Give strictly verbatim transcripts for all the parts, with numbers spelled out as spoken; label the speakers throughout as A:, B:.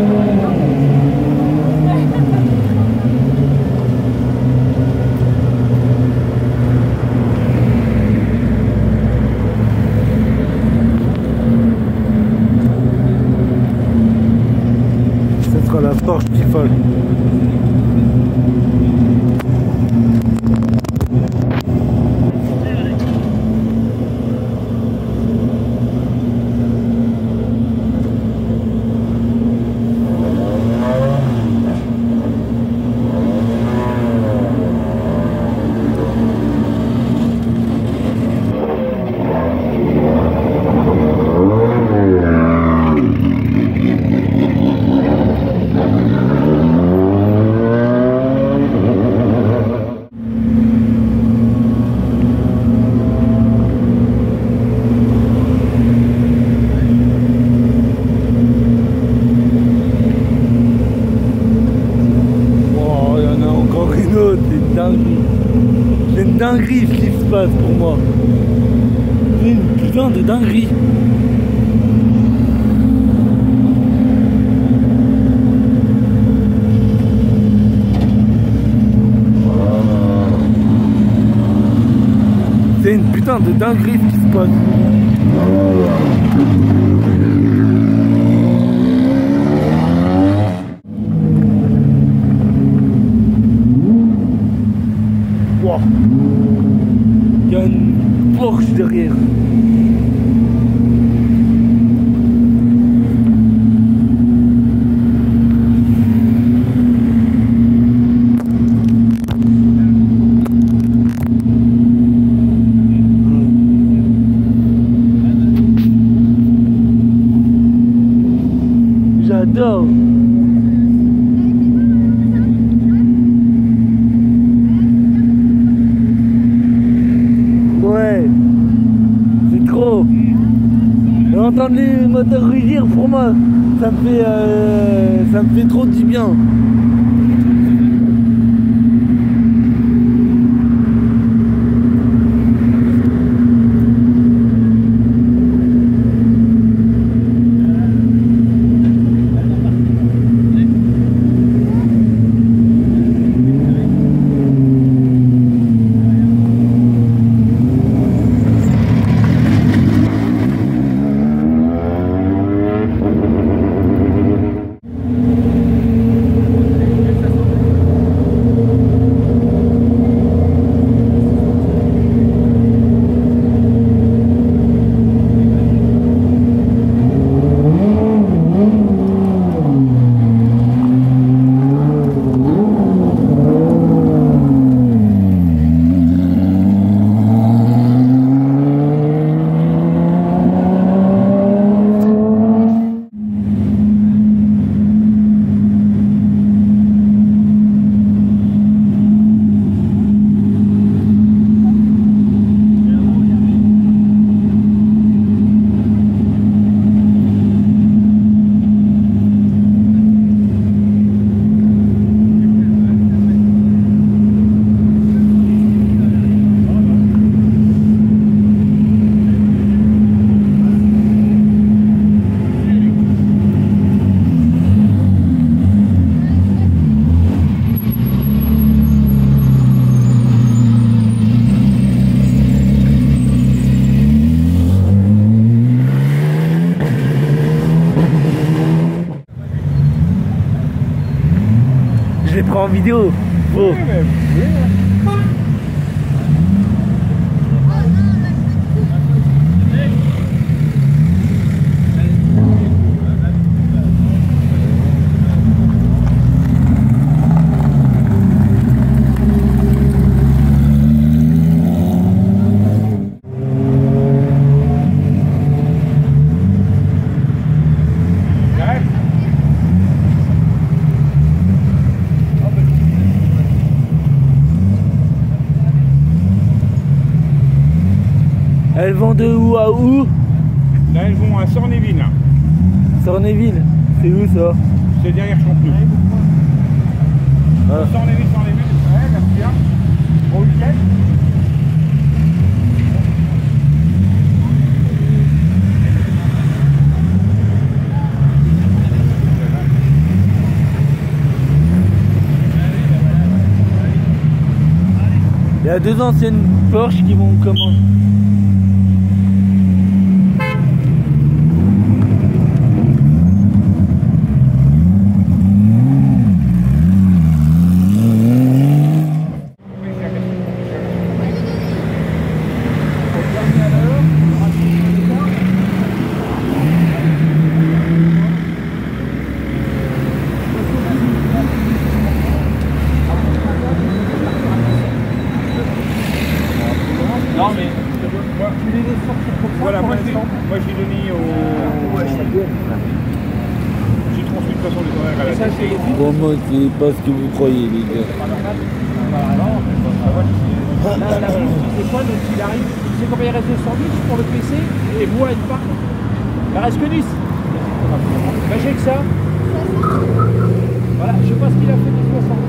A: La Porsche Tifol. C'est une dinguerie ce qui se passe pour moi. C'est une putain de dinguerie. C'est une putain de dinguerie ce qui se passe. Il y a une Porsche derrière. J'adore. Ouais, c'est trop. Et entendre les moteurs rugir pour moi, ça me fait, euh, ça me fait trop du bien. Je les prends en vidéo. Oh. Elles vont de où à où?
B: Là, elles vont à Sornéville.
A: Sornéville, c'est où ça?
B: C'est derrière Champenoux. Ah. Sornéville, Sornéville, ouais, là, c'est bien. Au week-end.
A: y a deux anciennes Porsche qui vont comment.
B: Non mais moi, voilà, moi, moi j'ai donné au. J'ai transmis de toute façon les horaires à la T C.
A: Pour moi, c'est pas ce que vous croyez, les gars.
C: Là, la c'est quoi donc il arrive? C'est combien il reste de sandwich pour le P C et vous à une part? Il reste que dix. Ben j'ai que ça. Voilà, je sais pas ce qu'il a fait du soixante.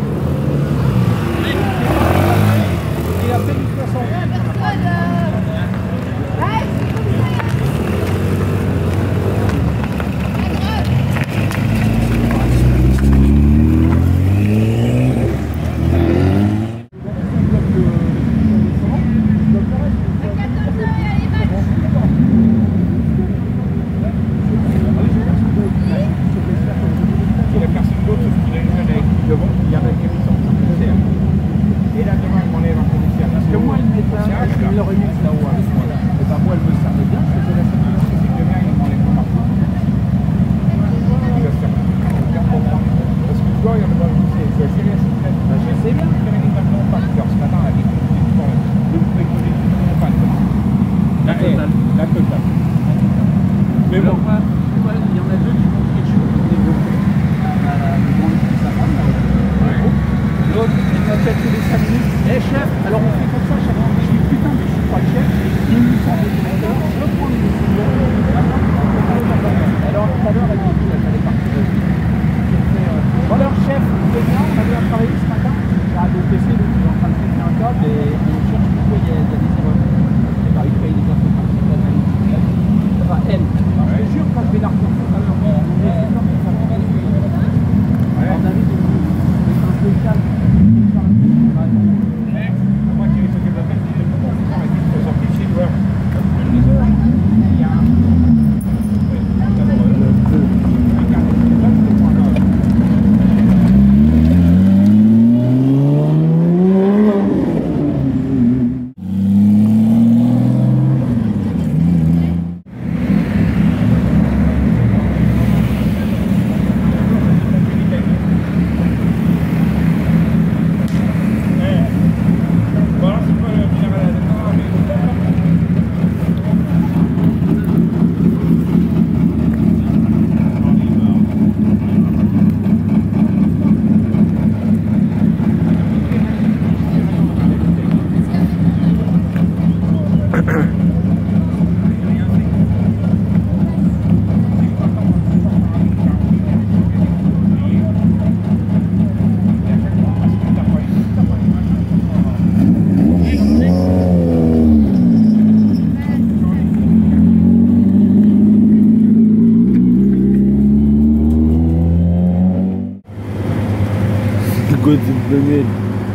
C: Il a fait du soixante.
B: Mais bon,
C: il y en a deux qui vont quelque chose pour développer. L'autre, il m'appelle tous les cinq minutes. Eh chef, alors on fait comme ça chaque fois. Je dis putain, mais je suis pas le chef. Il nous sort des directeurs, je prends les décisions. Alors tout à l'heure, elle m'a dit qu'elle allait partir. Bon alors chef, vous êtes bien, on a bien travaillé ce matin. J'ai un P C, donc il est en train de péter un câble et on cherche pourquoi il y a des erreurs. Et bah il paye les informations de l'analyse. Enfin elle. Je te jure, quand je vais la refaire tout à l'heure, on est sûr que ça va bien. Alors David, c'est un peu calme.
B: moi qui ai s'occupe de la tête, il est pas sorti de chez toi. Il y a un.
A: Quoi cette bagnole?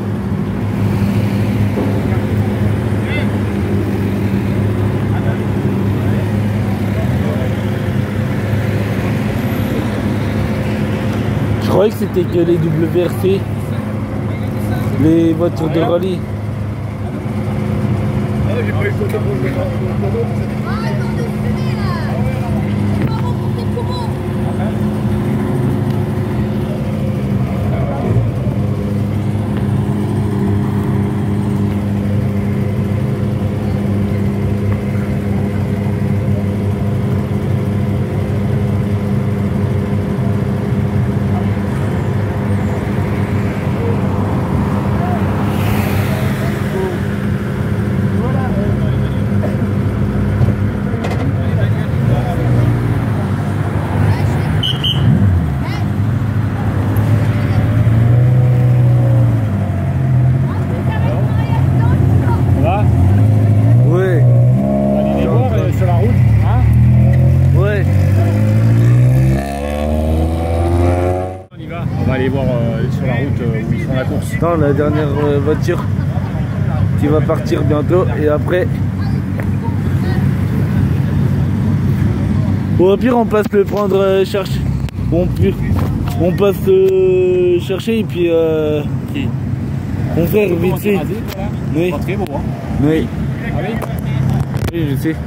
A: Je croyais que c'était que les W R C, les voitures de rallye.
B: J'ai pas eu le temps de aller voir euh, sur la route euh, où ils font la course.
A: Non, la dernière euh, voiture. qui va partir bientôt. Et après, ou au pire, on passe le prendre euh, chercher. On, on passe euh, chercher et puis euh, on fait vite fait. Oui.
C: Pas très beau, hein.
A: Oui.
C: Ah oui.
A: Oui, je sais.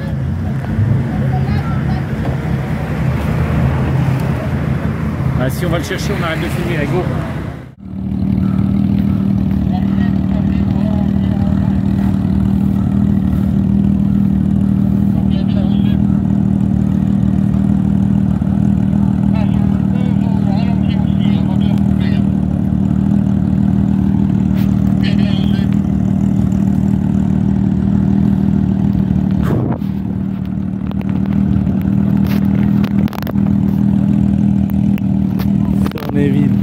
C: Ah, si on va le chercher, on arrête de filmer, là, go.
A: On est vide.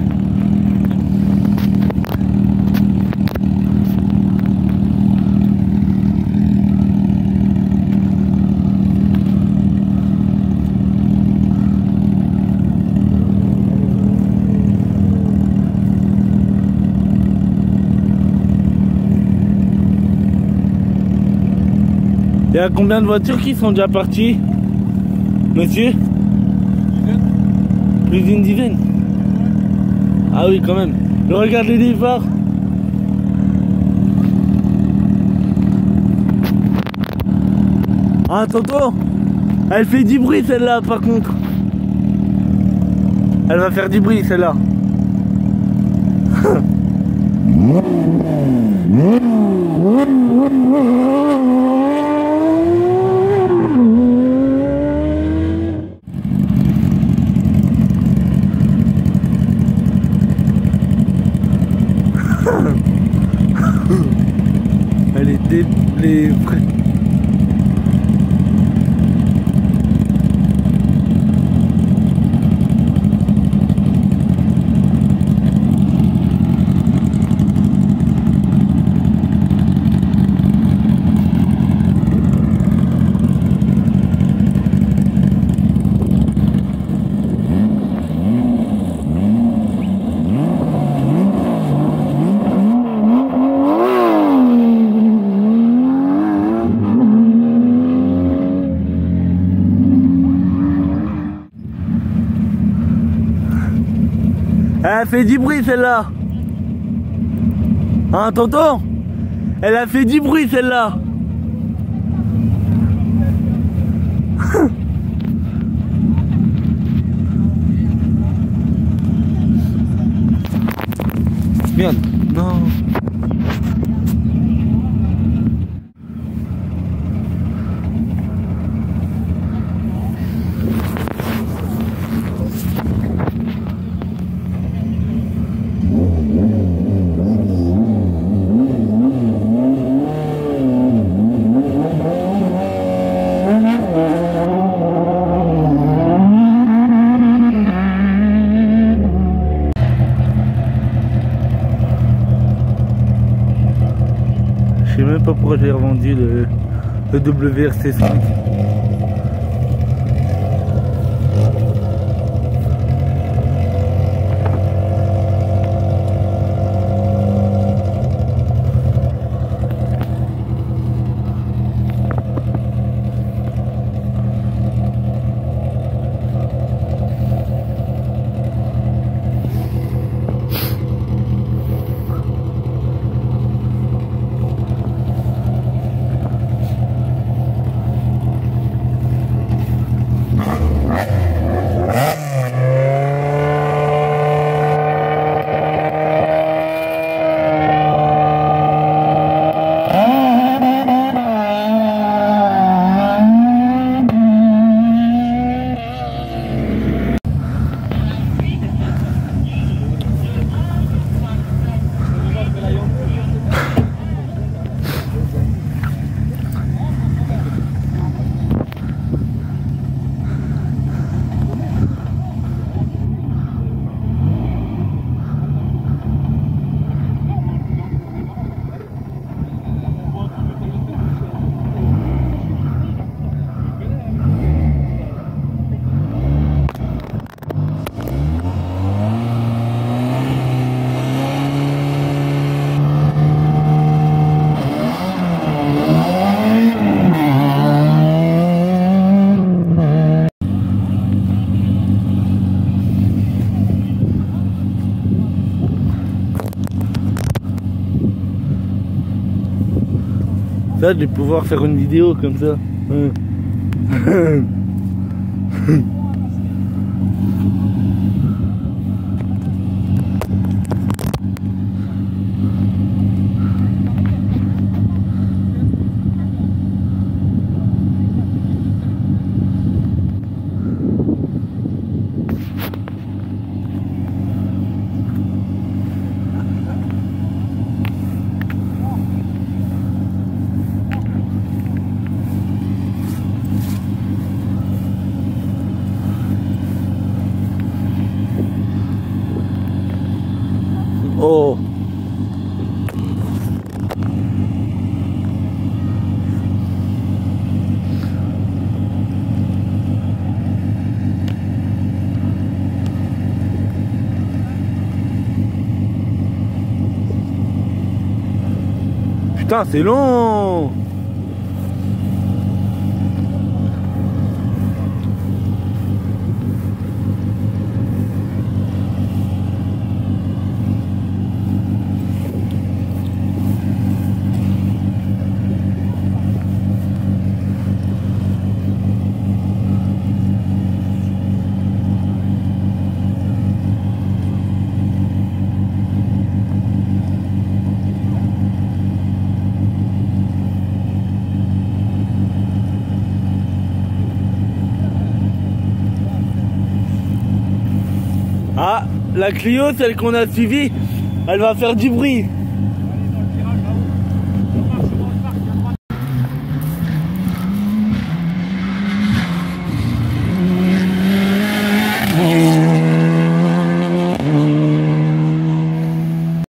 A: Il y a combien de voitures qui sont déjà parties, monsieur? Plus d'une dizaine. Ah oui, quand même. Regardez les phares. Ah, tonton, elle fait du bruit celle-là par contre. Elle va faire du bruit celle-là. Elle est dé... les... Elle a fait du bruit celle-là. Hein, tonton? Elle a fait du bruit celle-là. Merde, non. Je sais même pas pourquoi j'ai revendu le, le W R C cinq. Ça, je vais pouvoir faire une vidéo comme ça. Oh. Putain, c'est long. Ah, la Clio, celle qu'on a suivie, elle va faire du bruit.